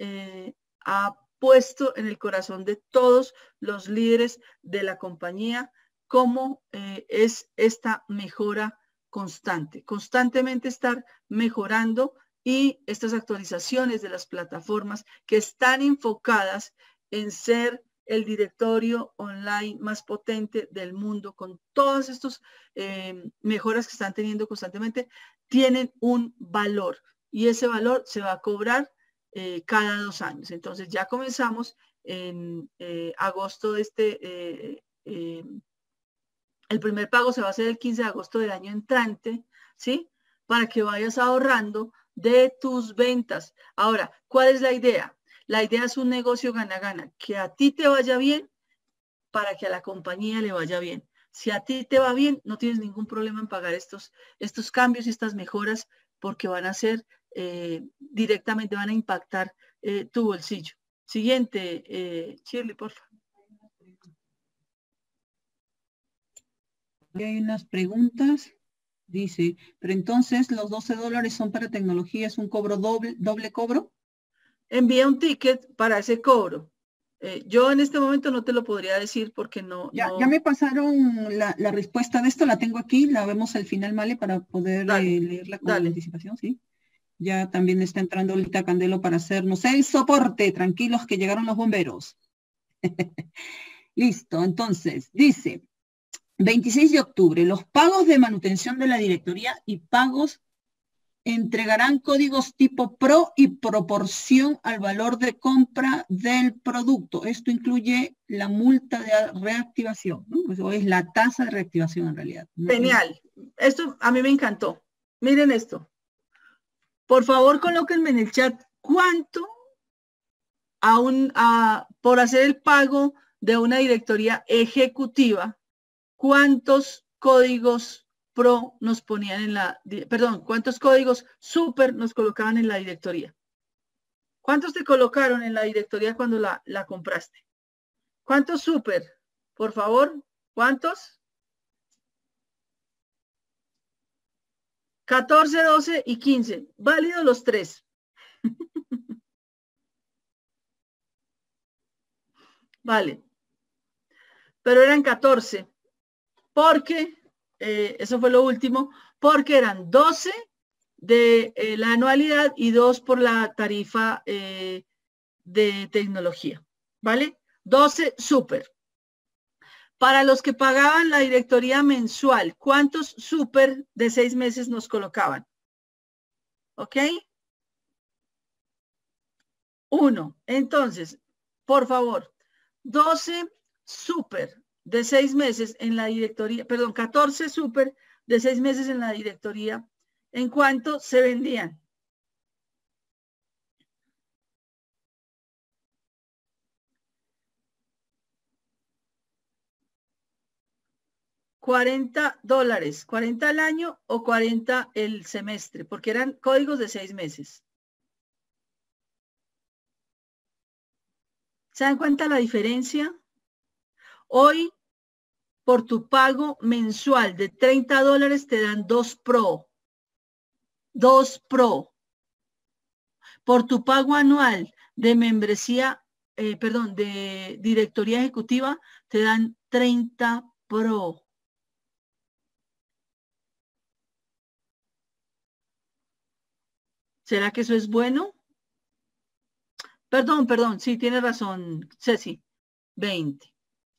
ha puesto en el corazón de todos los líderes de la compañía, cómo es esta mejora constante, constantemente estar mejorando, y estas actualizaciones de las plataformas que están enfocadas en ser el directorio online más potente del mundo, con todas estas mejoras que están teniendo constantemente, tienen un valor, y ese valor se va a cobrar cada 2 años. Entonces ya comenzamos en agosto de el primer pago se va a hacer el 15 de agosto del año entrante, ¿sí? Para que vayas ahorrando de tus ventas. Ahora, ¿cuál es la idea? La idea es un negocio gana-gana, que a ti te vaya bien para que a la compañía le vaya bien. Si a ti te va bien, no tienes ningún problema en pagar estos cambios y estas mejoras, porque van a ser directamente, van a impactar tu bolsillo. Siguiente, Shirley, por favor. Hay unas preguntas. Dice, pero entonces los $12 son para tecnología, ¿es un cobro doble cobro? Envía un ticket para ese cobro. Yo en este momento no te lo podría decir porque no. Ya me pasaron la respuesta de esto, la tengo aquí, la vemos al final, Male, para poder leerla con anticipación, ¿sí? Ya también está entrando ahorita Candelo para hacernos el soporte. Tranquilos que llegaron los bomberos. Listo, entonces, dice, 26 de octubre, los pagos de manutención de la directoría y pagos entregarán códigos tipo PRO y proporción al valor de compra del producto. Esto incluye la multa de reactivación, ¿no? Eso es la tasa de reactivación en realidad, ¿no? Genial. Esto a mí me encantó. Miren esto. Por favor, colóquenme en el chat cuánto por hacer el pago de una directoría ejecutiva, cuántos códigos PRO nos ponían cuántos códigos super nos colocaban en la directoría. ¿Cuántos te colocaron en la directoría cuando la compraste? ¿Cuántos super? Por favor, ¿cuántos? 14, 12 y 15. Válidos los 3. Vale. Pero eran 14. Porque, eso fue lo último, porque eran 12 de la anualidad y 2 por la tarifa de tecnología. ¿Vale? 12 super. Para los que pagaban la directoría mensual, ¿cuántos super de 6 meses nos colocaban? ¿Ok? 1. Entonces, por favor, 12 super de 6 meses en la directoría, perdón, 14 super de 6 meses en la directoría, ¿en cuánto se vendían? $40, 40 al año o 40 el semestre, porque eran códigos de 6 meses. ¿Se dan cuenta la diferencia? Hoy, por tu pago mensual de $30, te dan 2 Pro. 2 Pro. Por tu pago anual de membresía, de directoría ejecutiva, te dan 30 Pro. ¿Será que eso es bueno? Perdón, sí, tiene razón, Ceci. 20,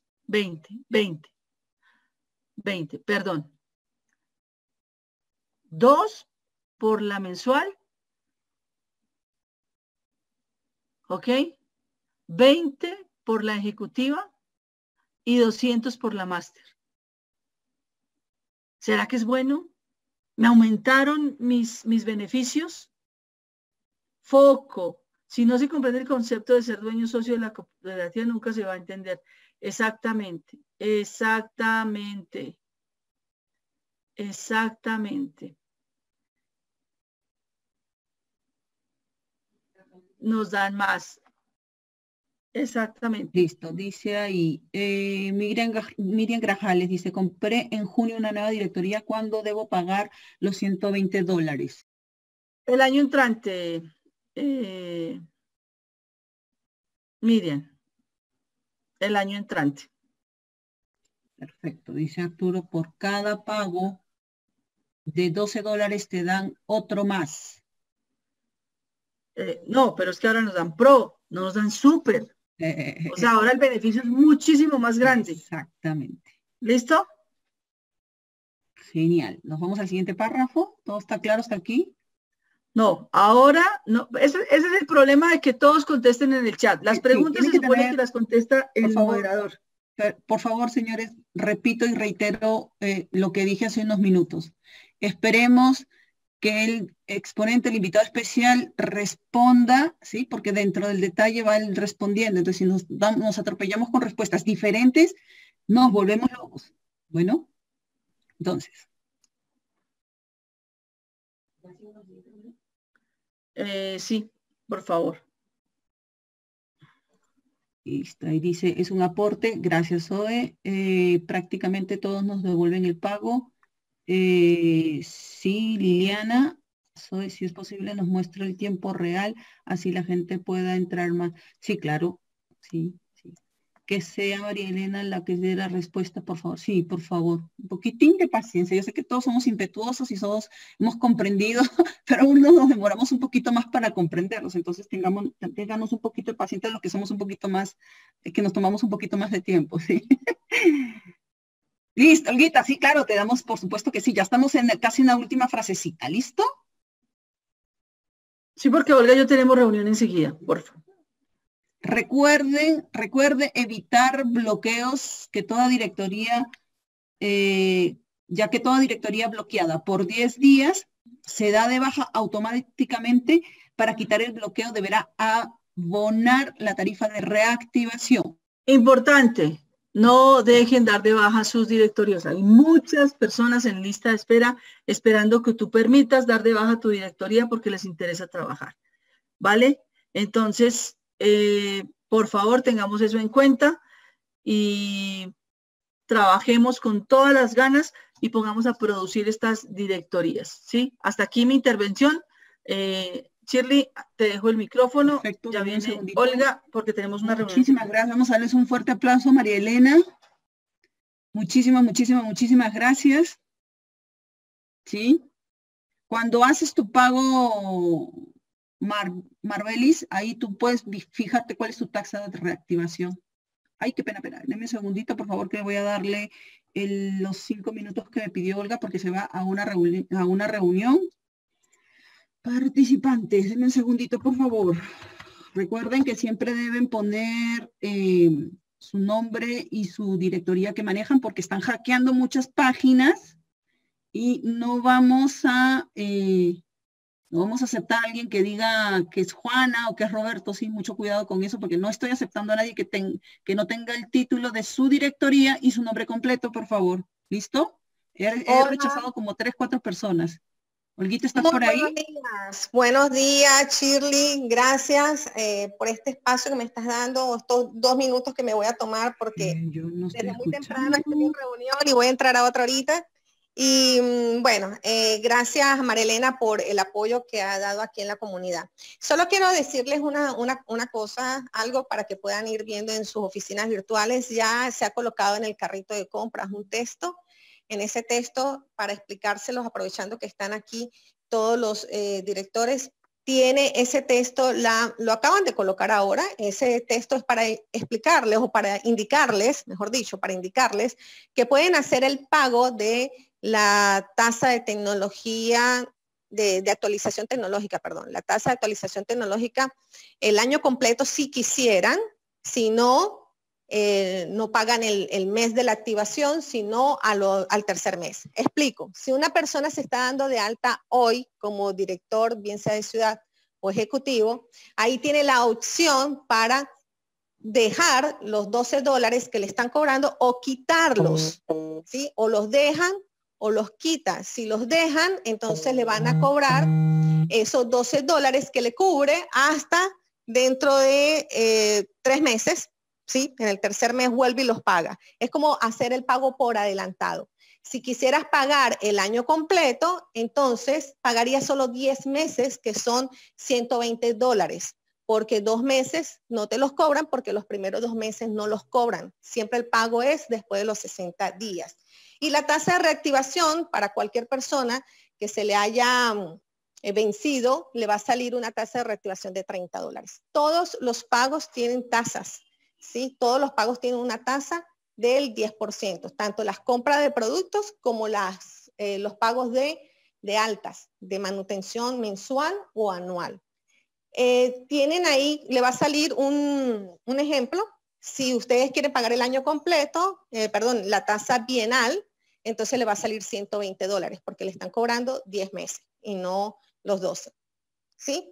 20, perdón. 2 por la mensual. ¿Ok? 20 por la ejecutiva y 200 por la máster. ¿Será que es bueno? ¿Me aumentaron mis beneficios? Foco. Si no se comprende el concepto de ser dueño socio de la cooperativa, nunca se va a entender. Exactamente, exactamente, exactamente. Nos dan más. Exactamente. Listo, dice ahí, Miriam Grajales dice, compré en junio una nueva directoría, ¿cuándo debo pagar los $120? El año entrante, Miriam, el año entrante. Perfecto, dice Arturo, por cada pago de $12 te dan otro más. No, pero es que ahora nos dan Pro, no nos dan Super. O sea, ahora el beneficio es muchísimo más grande. Exactamente. ¿Listo? Genial. Nos vamos al siguiente párrafo. ¿Todo está claro hasta aquí? No, ahora no. Ese es el problema de que todos contesten en el chat. Las preguntas se supone que las contesta el moderador. Por favor, señores, repito y reitero lo que dije hace unos minutos. Esperemos que el exponente, el invitado especial, responda, ¿sí? Porque dentro del detalle va él respondiendo. Entonces, si nos atropellamos con respuestas diferentes, nos volvemos locos. Bueno, entonces. Sí, por favor. Listo, ahí dice, es un aporte, gracias Zoe, prácticamente todos nos devuelven el pago. Sí, Liliana, Zoe, si es posible, nos muestra el tiempo real, así la gente pueda entrar más. Sí, claro, sí, sí. Que sea María Elena la que dé la respuesta, por favor. Sí, por favor, un poquitín de paciencia. Yo sé que todos somos impetuosos y todos hemos comprendido, pero aún nos demoramos un poquito más para comprenderlos. Entonces tengamos un poquito de paciencia los que somos un poquito más, que nos tomamos un poquito más de tiempo, ¿sí? Listo, Olguita, sí, claro, te damos, por supuesto que sí. Ya estamos en casi una última frasecita, ¿listo? Sí, porque Olga y yo tenemos reunión enseguida, por favor. Recuerde evitar bloqueos que toda directoría, ya que toda directoría bloqueada por 10 días se da de baja automáticamente. Para quitar el bloqueo deberá abonar la tarifa de reactivación. Importante, no dejen dar de baja sus directorios. Hay muchas personas en lista de espera esperando que tú permitas dar de baja tu directoría porque les interesa trabajar. ¿Vale? Entonces, por favor, tengamos eso en cuenta y trabajemos con todas las ganas y pongamos a producir estas directorías, ¿sí? Hasta aquí mi intervención. Shirley, te dejo el micrófono. Perfecto, Ya dame un viene segundito. Olga, porque tenemos una reunión. Muchísimas gracias. Vamos a darles un fuerte aplauso, María Elena. Muchísimas gracias. ¿Sí? Cuando haces tu pago, Marbelis, ahí tú puedes fijarte cuál es tu tasa de reactivación. Ay, qué pena, Deme un segundito, por favor, que voy a darle los 5 minutos que me pidió Olga porque se va a una reunión. Participantes, denme un segundito, por favor. Recuerden que siempre deben poner su nombre y su directoría que manejan porque están hackeando muchas páginas y no vamos a aceptar a alguien que diga que es Juana o que es Roberto. Sí, mucho cuidado con eso porque no estoy aceptando a nadie que no tenga el título de su directoría y su nombre completo, por favor. ¿Listo? He rechazado como 3, 4 personas. Olguita, ¿estás por ahí? Buenos días, Shirley. Gracias por este espacio que me estás dando, estos 2 minutos que me voy a tomar porque desde muy temprano estoy en reunión y voy a entrar a otra ahorita. Y bueno, gracias Marilena por el apoyo que ha dado aquí en la comunidad. Solo quiero decirles una cosa, algo para que puedan ir viendo en sus oficinas virtuales. Ya se ha colocado en el carrito de compras un texto. En ese texto, para explicárselos, aprovechando que están aquí todos los directores, tiene ese texto, lo acaban de colocar ahora. Ese texto es para explicarles o para indicarles, mejor dicho, para indicarles que pueden hacer el pago de la tasa de tecnología, de actualización tecnológica, perdón, la tasa de actualización tecnológica el año completo si quisieran, si no, no pagan el mes de la activación, sino al tercer mes. Explico, si una persona se está dando de alta hoy como director, bien sea de ciudad o ejecutivo, ahí tiene la opción para dejar los $12 que le están cobrando o quitarlos, ¿sí? O los dejan o los quitan. Si los dejan, entonces le van a cobrar esos $12 que le cubre hasta dentro de 3 meses, ¿sí? En el tercer mes vuelve y los paga. Es como hacer el pago por adelantado. Si quisieras pagar el año completo, entonces pagaría solo 10 meses, que son $120, porque 2 meses no te los cobran porque los primeros 2 meses no los cobran. Siempre el pago es después de los 60 días. Y la tasa de reactivación para cualquier persona que se le haya vencido, le va a salir una tasa de reactivación de $30. Todos los pagos tienen tasas, ¿sí? Todos los pagos tienen una tasa del 10%, tanto las compras de productos como los pagos de altas, de manutención mensual o anual. Tienen ahí, le va a salir un ejemplo. Si ustedes quieren pagar el año completo, perdón, la tasa bienal, entonces le va a salir $120 porque le están cobrando 10 meses y no los 12. ¿Sí?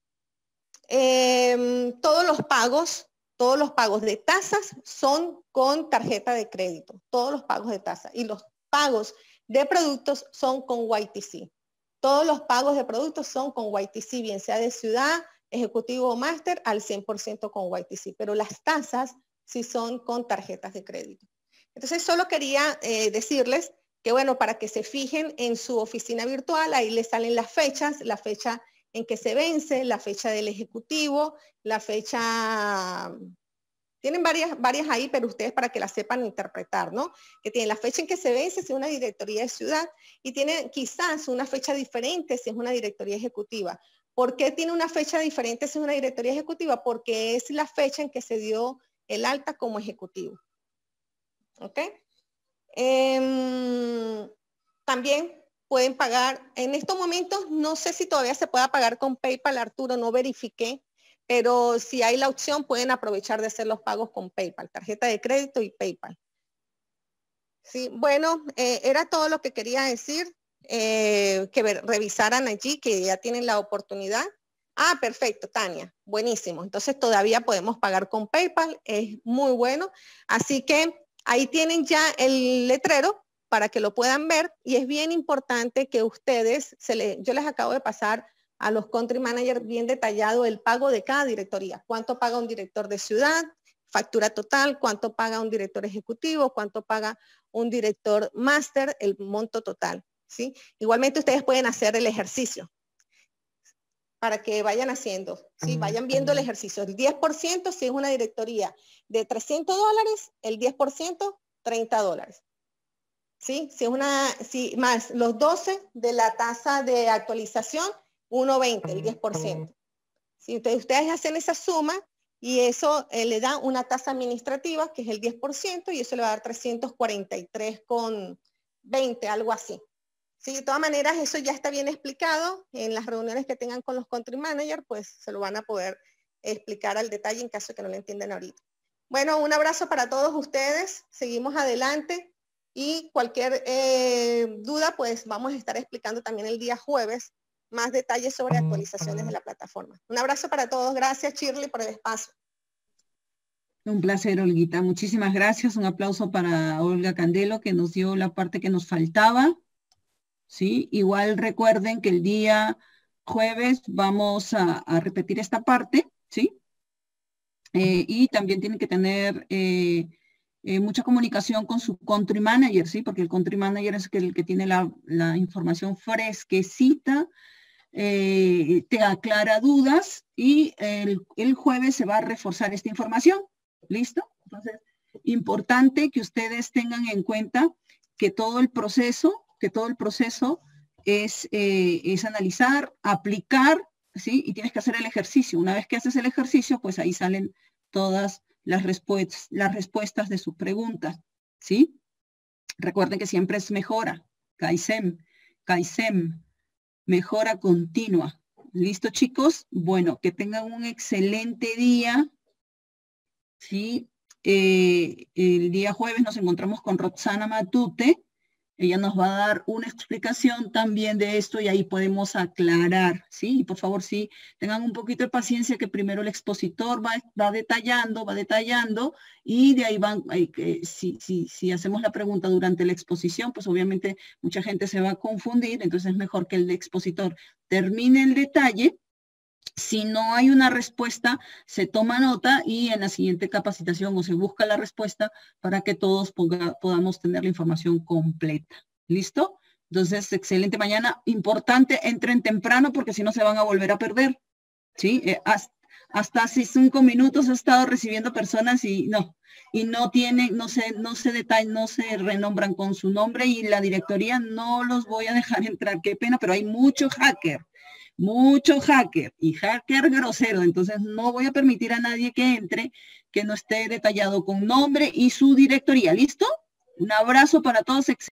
Todos los pagos de tasas son con tarjeta de crédito. Todos los pagos de tasas. Y los pagos de productos son con YTC. Todos los pagos de productos son con YTC, bien sea de ciudad, ejecutivo o máster, al 100% con YTC. Pero las tasas sí son con tarjetas de crédito. Entonces, solo quería decirles que, bueno, para que se fijen en su oficina virtual, ahí les salen las fechas, la fecha en que se vence, la fecha del ejecutivo, la fecha, tienen varias ahí, pero ustedes para que la sepan interpretar, ¿no? Que tienen la fecha en que se vence si es una directoría de ciudad y tienen quizás una fecha diferente si es una directoría ejecutiva. ¿Por qué tiene una fecha diferente si es una directoría ejecutiva? Porque es la fecha en que se dio el alta como ejecutivo. ¿Ok? También pueden pagar. En estos momentos no sé si todavía se pueda pagar con PayPal, Arturo, no verifiqué, pero si hay la opción pueden aprovechar de hacer los pagos con PayPal, tarjeta de crédito y PayPal. Sí, bueno, era todo lo que quería decir, que revisaran allí, que ya tienen la oportunidad. Ah, perfecto, Tania, buenísimo. Entonces todavía podemos pagar con PayPal, es muy bueno. Así que ahí tienen ya el letrero para que lo puedan ver, y es bien importante que ustedes, yo les acabo de pasar a los country managers bien detallado el pago de cada directoría. ¿Cuánto paga un director de ciudad? Factura total, cuánto paga un director ejecutivo, cuánto paga un director máster, el monto total, ¿sí? Igualmente ustedes pueden hacer el ejercicio para que vayan haciendo, ¿sí? Vayan viendo el ejercicio. El 10% si es una directoría de $300, el 10%, $30. ¿Sí? Si es más los 12 de la tasa de actualización, 1.20, el 10%. ¿Sí? Entonces ustedes hacen esa suma y eso le da una tasa administrativa que es el 10% y eso le va a dar 343,20, algo así. Sí, de todas maneras eso ya está bien explicado en las reuniones que tengan con los country managers, pues se lo van a poder explicar al detalle en caso de que no lo entiendan ahorita. Bueno, un abrazo para todos ustedes, seguimos adelante y cualquier duda pues vamos a estar explicando también el día jueves más detalles sobre actualizaciones de la plataforma. Un abrazo para todos, gracias Shirley por el espacio. Un placer, Olguita, muchísimas gracias, un aplauso para Olga Candelo que nos dio la parte que nos faltaba. ¿Sí? Igual recuerden que el día jueves vamos a repetir esta parte, ¿sí? Y también tienen que tener mucha comunicación con su country manager, ¿sí? Porque el country manager es el que tiene la información fresquecita, te aclara dudas y el jueves se va a reforzar esta información, ¿listo? Entonces, importante que ustedes tengan en cuenta que todo el proceso es analizar, aplicar, ¿sí? Y tienes que hacer el ejercicio. Una vez que haces el ejercicio, pues ahí salen todas las respuestas de sus preguntas, ¿sí? Recuerden que siempre es mejora, Kaizen, mejora continua. ¿Listo, chicos? Bueno, que tengan un excelente día, ¿sí? El día jueves nos encontramos con Roxana Matute. Ella nos va a dar una explicación también de esto y ahí podemos aclarar, ¿sí? Y por favor, sí, tengan un poquito de paciencia que primero el expositor va detallando y de ahí van, si hacemos la pregunta durante la exposición, pues obviamente mucha gente se va a confundir, entonces es mejor que el expositor termine el detalle. Si no hay una respuesta, se toma nota y en la siguiente capacitación o se busca la respuesta para que todos podamos tener la información completa. ¿Listo? Entonces, excelente mañana. Importante, entren temprano porque si no se van a volver a perder. ¿Sí? Hasta hace 5 minutos he estado recibiendo personas y no tienen, no se renombran con su nombre y la directoría no los voy a dejar entrar. Qué pena, pero hay mucho hacker y hacker grosero, entonces no voy a permitir a nadie que entre que no esté detallado con nombre y su directoría. ¿Listo? Un abrazo para todos.